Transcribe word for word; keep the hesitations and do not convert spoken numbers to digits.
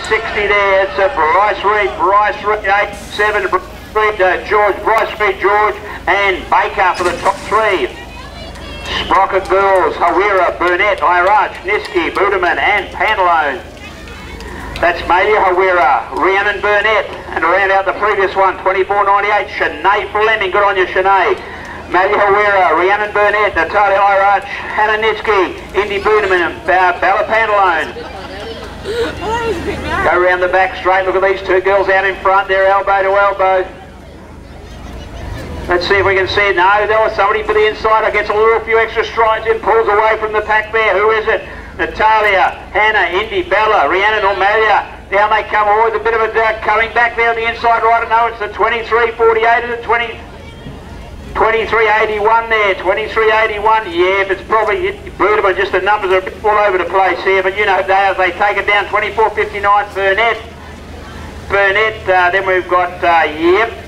sixty there. It's a Bryce Reed, Bryce Reed, eight seven, Reed, uh, George, Bryce Reed, George, and Baker for the top three. Sprocket Girls, Hawira, Burnett, Irach, Niski, Buderman, and Pantalone. That's Malia Hawira, Rhiannon Burnett, and around out the previous one, twenty-four ninety-eight, Shanae Fleming. Good on you, Shanae. Malia Hawira, Rhiannon Burnett, Natalia Irach, Hannah Niski, Indy Buderman, and Bella Pantalone. Go round the back straight. Look at these two girls out in front. They're elbow to elbow. Let's see if we can see it. No, there was somebody for the inside. Gets a little few extra strides in, pulls away from the pack there. Who is it? Natalia, Hannah, Indy, Bella, Rhiannon or Malia. Down they come. Always a bit of a uh, coming back there on the inside right. No, it's the twenty-three forty-eight and the twenty, twenty-three eighty-one there. twenty-three eighty-one. Yeah, but it's probably Buderman. Just the numbers are a bit all over the place here. But you know, they, they take it down. twenty-four fifty-nine, Burnett. Burnett. Uh, then we've got, uh, yep.